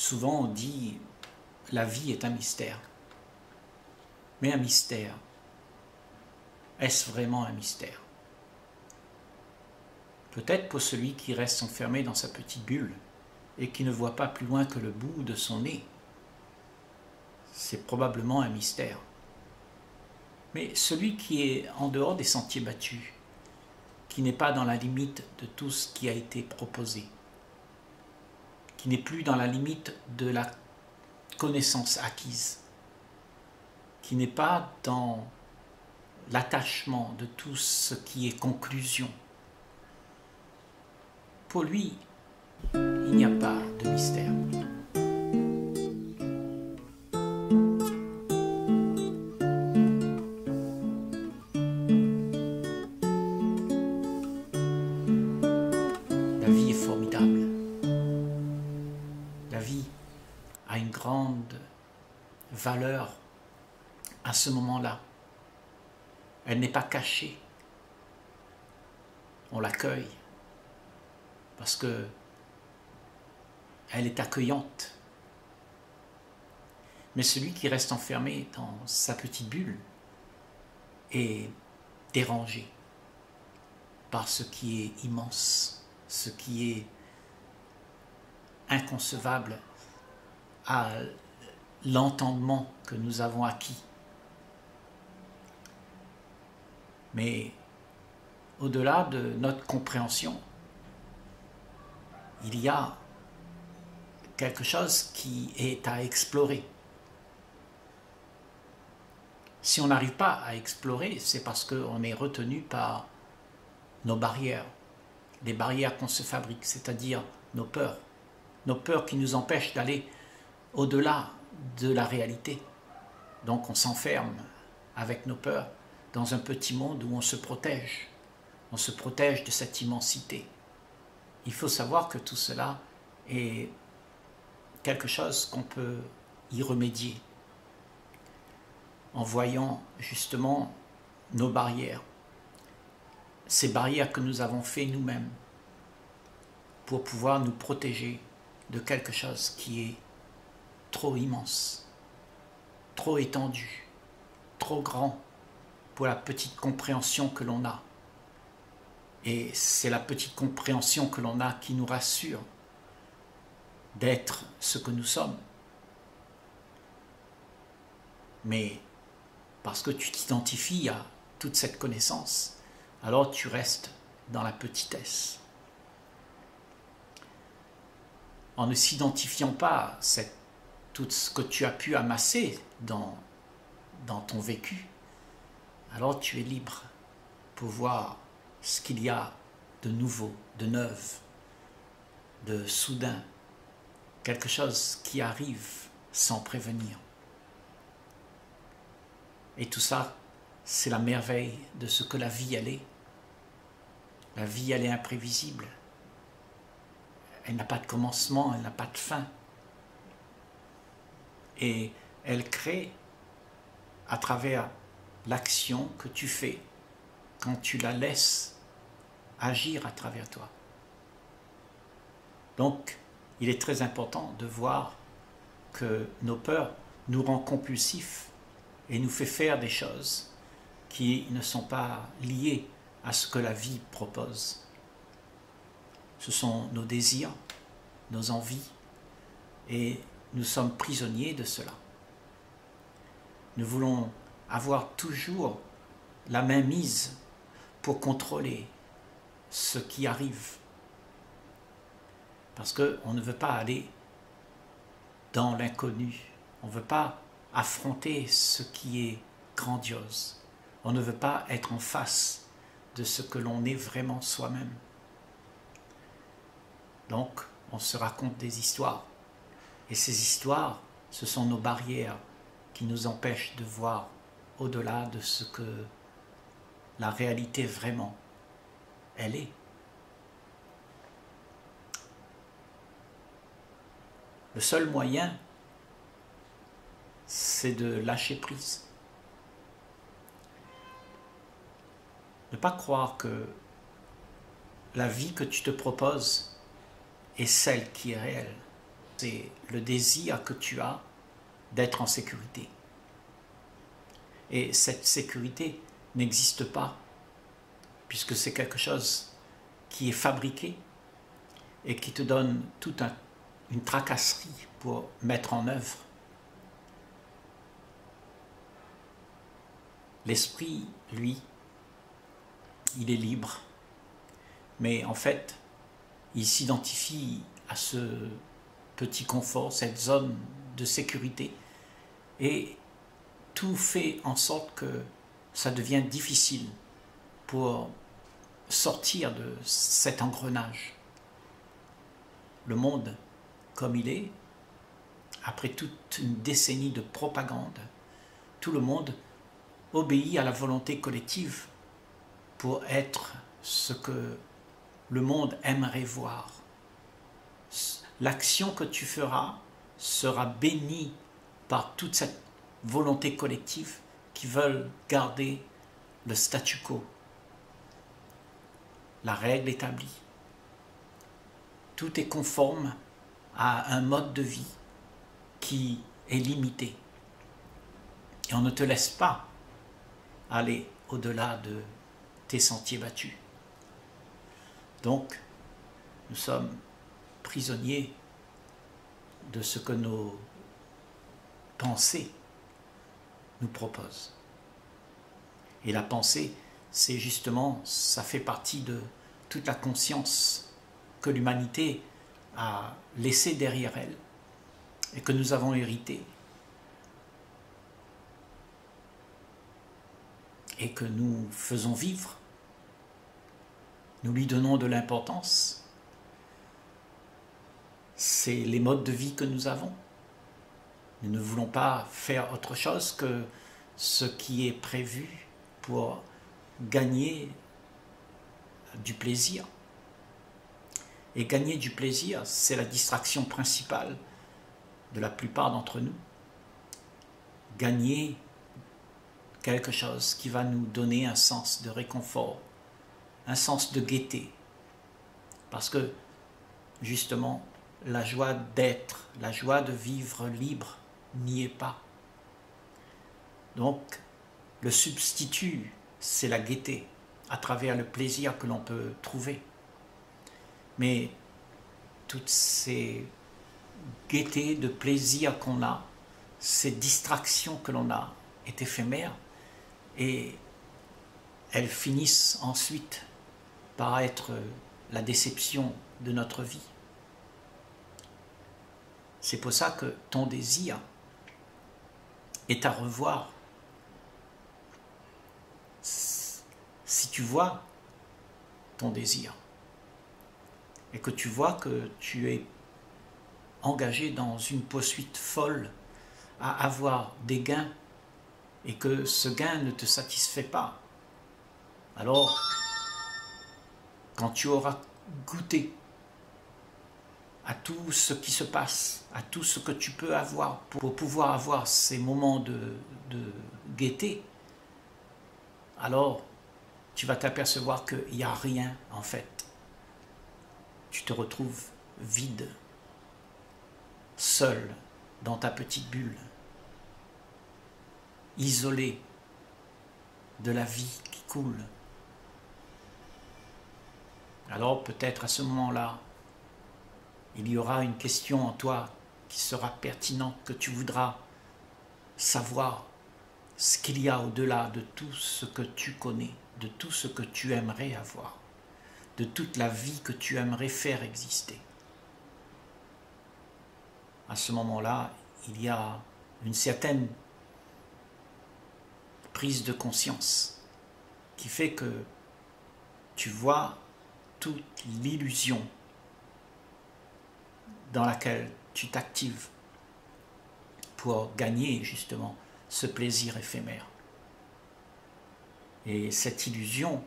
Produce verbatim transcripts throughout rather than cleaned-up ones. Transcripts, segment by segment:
Souvent on dit la vie est un mystère. Mais un mystère, est-ce vraiment un mystère? Peut-être pour celui qui reste enfermé dans sa petite bulle et qui ne voit pas plus loin que le bout de son nez. C'est probablement un mystère. Mais celui qui est en dehors des sentiers battus, qui n'est pas dans la limite de tout ce qui a été proposé, qui n'est plus dans la limite de la connaissance acquise, qui n'est pas dans l'attachement de tout ce qui est conclusion, pour lui, il n'y a pas de mystère. La vie est formidable. La vie a une grande valeur à ce moment-là. Elle n'est pas cachée. On l'accueille parce que elle est accueillante. Mais celui qui reste enfermé dans sa petite bulle est dérangé par ce qui est immense, ce qui est inconcevable à l'entendement que nous avons acquis. Mais au-delà de notre compréhension, il y a quelque chose qui est à explorer. Si on n'arrive pas à explorer, c'est parce qu'on est retenu par nos barrières, les barrières qu'on se fabrique, c'est-à-dire nos peurs, nos peurs qui nous empêchent d'aller au-delà de la réalité. Donc on s'enferme avec nos peurs dans un petit monde où on se protège, on se protège de cette immensité. Il faut savoir que tout cela est quelque chose qu'on peut y remédier en voyant justement nos barrières, ces barrières que nous avons fait nous-mêmes pour pouvoir nous protéger de quelque chose qui est trop immense, trop étendu, trop grand pour la petite compréhension que l'on a. Et c'est la petite compréhension que l'on a qui nous rassure d'être ce que nous sommes. Mais parce que tu t'identifies à toute cette connaissance, alors tu restes dans la petitesse. En ne s'identifiant pas à cette, tout ce que tu as pu amasser dans, dans ton vécu, alors tu es libre pour voir ce qu'il y a de nouveau, de neuf, de soudain, quelque chose qui arrive sans prévenir. Et tout ça, c'est la merveille de ce que la vie, elle est. La vie, elle est imprévisible. Elle n'a pas de commencement, elle n'a pas de fin. Et elle crée à travers l'action que tu fais quand tu la laisses agir à travers toi. Donc, il est très important de voir que nos peurs nous rendent compulsifs et nous fait faire des choses qui ne sont pas liées à ce que la vie propose. Ce sont nos désirs, nos envies, et nous sommes prisonniers de cela. Nous voulons avoir toujours la main mise pour contrôler ce qui arrive. Parce qu'on ne veut pas aller dans l'inconnu. On ne veut pas affronter ce qui est grandiose. On ne veut pas être en face de ce que l'on est vraiment soi-même. Donc, on se raconte des histoires. Et ces histoires, ce sont nos barrières qui nous empêchent de voir au-delà de ce que la réalité vraiment, elle est. Le seul moyen, c'est de lâcher prise. Ne pas croire que la vie que tu te proposes est celle qui est réelle. c'est le désir que tu as d'être en sécurité. Et cette sécurité n'existe pas, puisque c'est quelque chose qui est fabriqué et qui te donne toute un, une tracasserie pour mettre en œuvre. L'esprit, lui, il est libre, mais en fait, il s'identifie à ce petit confort, cette zone de sécurité, et tout fait en sorte que ça devient difficile pour sortir de cet engrenage. Le monde, comme il est, après toute une décennie de propagande, tout le monde obéit à la volonté collective pour être ce que le monde aimerait voir. L'action que tu feras sera bénie par toute cette volonté collective qui veulent garder le statu quo, la règle établie. Tout est conforme à un mode de vie qui est limité. Et on ne te laisse pas aller au-delà de tes sentiers battus. Donc, nous sommes prisonniers de ce que nos pensées nous proposent. Et la pensée, c'est justement, ça fait partie de toute la conscience que l'humanité a laissée derrière elle et que nous avons hérité et que nous faisons vivre. Nous lui donnons de l'importance. C'est les modes de vie que nous avons. Nous ne voulons pas faire autre chose que ce qui est prévu pour gagner du plaisir. Et gagner du plaisir, c'est la distraction principale de la plupart d'entre nous. Gagner quelque chose qui va nous donner un sens de réconfort, un sens de gaieté. Parce que, justement, la joie d'être, la joie de vivre libre n'y est pas. Donc, le substitut, c'est la gaieté, à travers le plaisir que l'on peut trouver. Mais toutes ces gaietés de plaisir qu'on a, ces distractions que l'on a, est éphémère et elles finissent ensuite par être la déception de notre vie. C'est pour ça que ton désir est à revoir. Si tu vois ton désir et que tu vois que tu es engagé dans une poursuite folle à avoir des gains et que ce gain ne te satisfait pas, alors quand tu auras goûté à tout ce qui se passe, à tout ce que tu peux avoir pour pouvoir avoir ces moments de, de gaieté, alors tu vas t'apercevoir qu'il n'y a rien en fait. Tu te retrouves vide, seul dans ta petite bulle, isolé de la vie qui coule. Alors peut-être à ce moment-là, il y aura une question en toi qui sera pertinente, que tu voudras savoir ce qu'il y a au-delà de tout ce que tu connais, de tout ce que tu aimerais avoir, de toute la vie que tu aimerais faire exister. À ce moment-là, il y a une certaine prise de conscience qui fait que tu vois toute l'illusion dans laquelle tu t'actives pour gagner justement ce plaisir éphémère. Et cette illusion,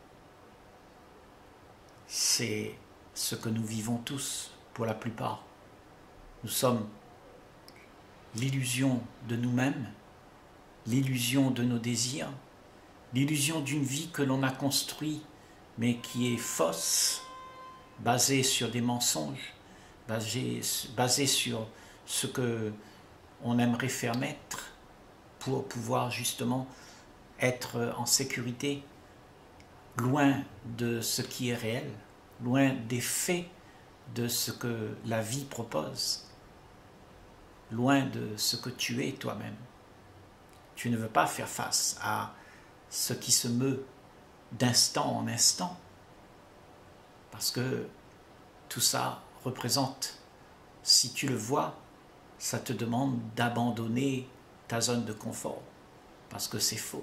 c'est ce que nous vivons tous pour la plupart. Nous sommes l'illusion de nous-mêmes, l'illusion de nos désirs, l'illusion d'une vie que l'on a construite mais qui est fausse, basée sur des mensonges, basé, basé sur ce que on aimerait faire naître pour pouvoir justement être en sécurité, loin de ce qui est réel, loin des faits de ce que la vie propose, loin de ce que tu es toi-même. Tu ne veux pas faire face à ce qui se meut d'instant en instant, parce que tout ça représente, si tu le vois, ça te demande d'abandonner ta zone de confort, parce que c'est faux.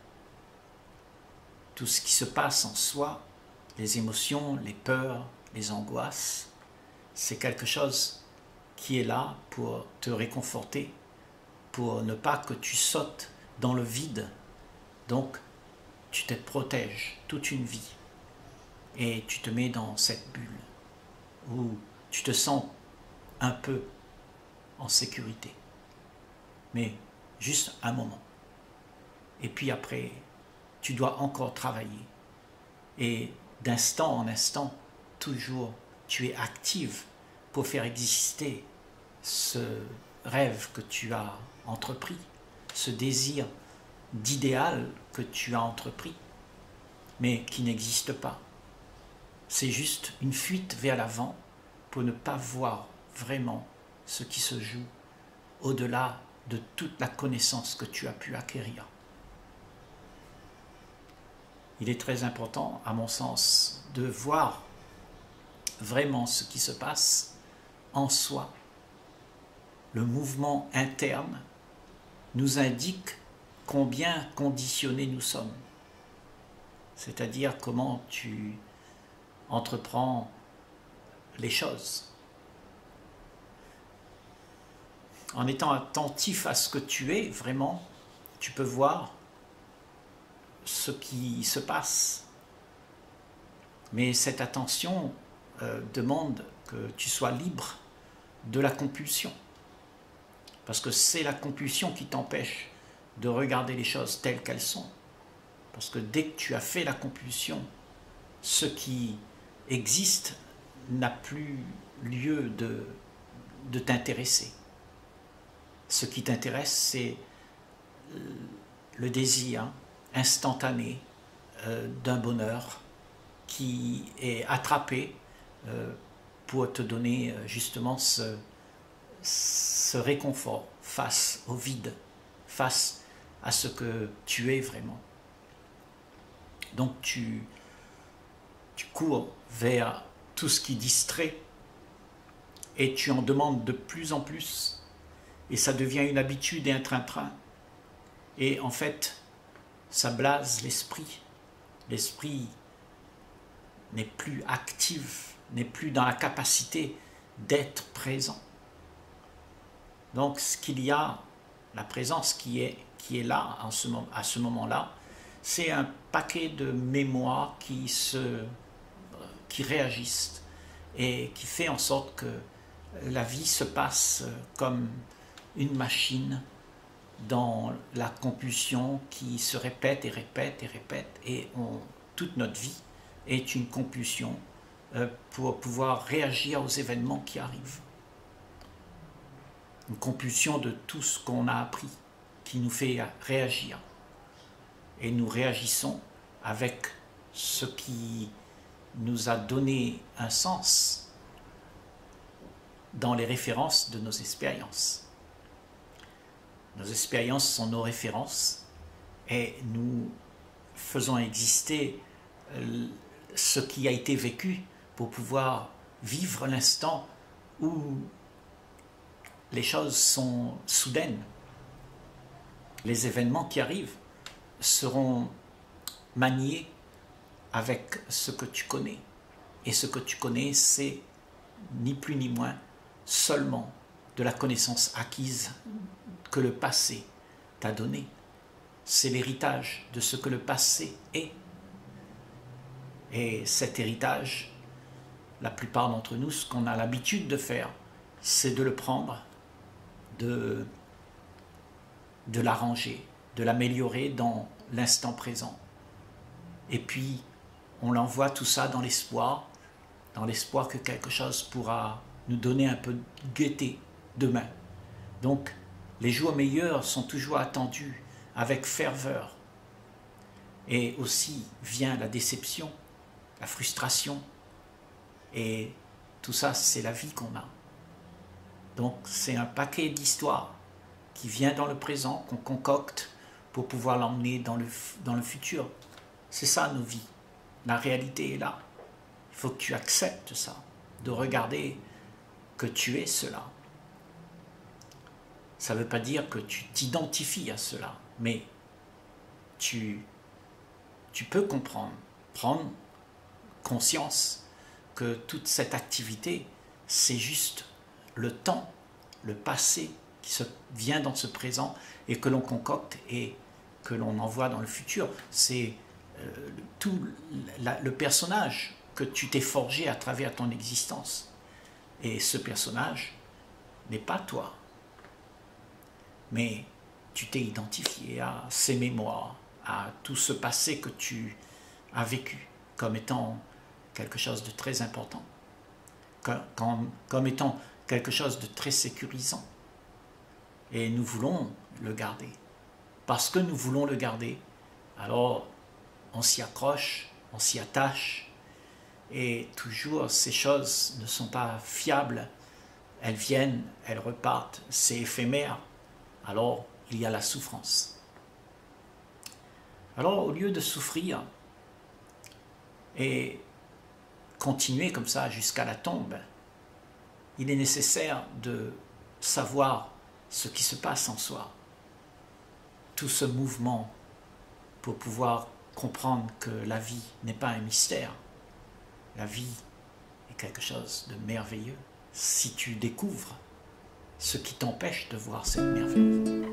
Tout ce qui se passe en soi, les émotions, les peurs, les angoisses, c'est quelque chose qui est là pour te réconforter, pour ne pas que tu sautes dans le vide. Donc, tu te protèges toute une vie et tu te mets dans cette bulle où tu te sens un peu en sécurité, mais juste un moment. Et puis après, tu dois encore travailler. Et d'instant en instant, toujours, tu es active pour faire exister ce rêve que tu as entrepris, ce désir d'idéal que tu as entrepris, mais qui n'existe pas. C'est juste une fuite vers l'avant pour ne pas voir vraiment ce qui se joue au-delà de toute la connaissance que tu as pu acquérir. Il est très important, à mon sens, de voir vraiment ce qui se passe en soi. Le mouvement interne nous indique combien conditionnés nous sommes. C'est-à-dire comment tu entreprends les choses. En étant attentif à ce que tu es, vraiment, tu peux voir ce qui se passe. Mais cette attention euh, demande que tu sois libre de la compulsion. Parce que c'est la compulsion qui t'empêche de regarder les choses telles qu'elles sont. Parce que dès que tu as fait la compulsion, ce qui existe n'a plus lieu de, de t'intéresser. Ce qui t'intéresse, c'est le désir instantané euh, d'un bonheur qui est attrapé euh, pour te donner euh, justement ce, ce réconfort face au vide, face à ce que tu es vraiment. Donc tu, tu cours vers tout ce qui distrait et tu en demandes de plus en plus et ça devient une habitude et un train-train. Et en fait, ça blase l'esprit. L'esprit n'est plus actif, n'est plus dans la capacité d'être présent. Donc ce qu'il y a, la présence qui est, qui est là en ce, à ce moment-là, c'est un paquet de mémoires qui, se, qui réagissent et qui fait en sorte que la vie se passe comme une machine dans la compulsion qui se répète et répète et répète et on, toute notre vie est une compulsion euh, pour pouvoir réagir aux événements qui arrivent. Une compulsion de tout ce qu'on a appris qui nous fait réagir. Et nous réagissons avec ce qui nous a donné un sens dans les références de nos expériences. Nos expériences sont nos références et nous faisons exister ce qui a été vécu pour pouvoir vivre l'instant où les choses sont soudaines. Les événements qui arrivent seront maniés avec ce que tu connais. Et ce que tu connais, c'est ni plus ni moins seulement de la connaissance acquise que le passé t'a donné. C'est l'héritage de ce que le passé est. Et cet héritage, la plupart d'entre nous, ce qu'on a l'habitude de faire, c'est de le prendre, de, de l'arranger, de l'améliorer dans l'instant présent. Et puis, on l'envoie tout ça dans l'espoir, dans l'espoir que quelque chose pourra nous donner un peu de gaieté demain. Donc, les jours meilleurs sont toujours attendus avec ferveur. Et aussi vient la déception, la frustration. Et tout ça, c'est la vie qu'on a. Donc, c'est un paquet d'histoires qui vient dans le présent, qu'on concocte pour pouvoir l'emmener dans le, dans le futur. C'est ça nos vies. La réalité est là. Il faut que tu acceptes ça, de regarder que tu es cela. Ça ne veut pas dire que tu t'identifies à cela, mais tu, tu peux comprendre, prendre conscience que toute cette activité, c'est juste le temps, le passé qui se vient dans ce présent et que l'on concocte et que l'on envoie dans le futur. C'est euh, tout la, le personnage que tu t'es forgé à travers ton existence. Et ce personnage n'est pas toi. Mais tu t'es identifié à ces mémoires, à tout ce passé que tu as vécu comme étant quelque chose de très important, comme, comme, comme étant quelque chose de très sécurisant. Et nous voulons le garder. Parce que nous voulons le garder, alors on s'y accroche, on s'y attache, et toujours ces choses ne sont pas fiables. Elles viennent, elles repartent, c'est éphémère. Alors il y a la souffrance. Alors au lieu de souffrir et continuer comme ça jusqu'à la tombe, il est nécessaire de savoir ce qui se passe en soi. Tout ce mouvement pour pouvoir comprendre que la vie n'est pas un mystère. La vie est quelque chose de merveilleux si tu découvres ce qui t'empêche de voir cette merveille.